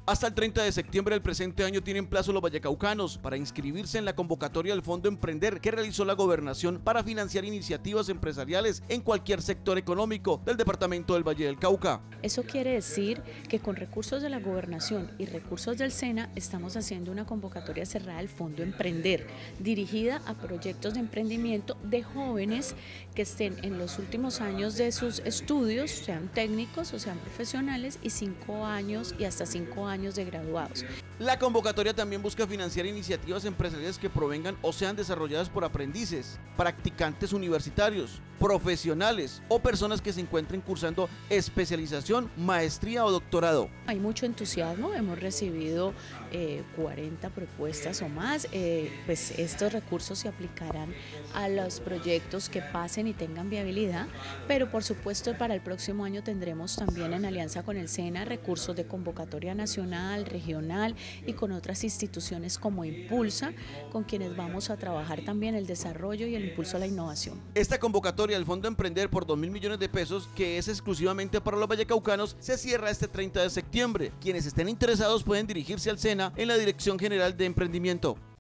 Hasta el 30 de septiembre del presente año tienen plazo los vallecaucanos para inscribirse en la convocatoria del Fondo Emprender que realizó la Gobernación para financiar iniciativas empresariales en cualquier sector económico del departamento del Valle del Cauca. Eso quiere decir que con recursos de la Gobernación y recursos del SENA estamos haciendo una convocatoria cerrada del Fondo Emprender, dirigida a proyectos de emprendimiento de jóvenes que estén en los últimos años de sus estudios, sean técnicos o sean profesionales, y 5 años y hasta 5 años de graduados. La convocatoria también busca financiar iniciativas empresariales que provengan o sean desarrolladas por aprendices, practicantes universitarios, profesionales o personas que se encuentren cursando especialización, maestría o doctorado. Hay mucho entusiasmo, hemos recibido 40 propuestas o más, pues estos recursos se aplicarán a los proyectos que pasen y tengan viabilidad, pero por supuesto para el próximo año tendremos también en alianza con el SENA recursos de convocatoria nacional, regional y con otras instituciones como Impulsa, con quienes vamos a trabajar también el desarrollo y el impulso a la innovación. Esta convocatoria del Fondo Emprender por 2.000 millones de pesos, que es exclusivamente para los vallecaucanos, se cierra este 30 de septiembre. Quienes estén interesados pueden dirigirse al SENA en la Dirección General de Emprendimiento.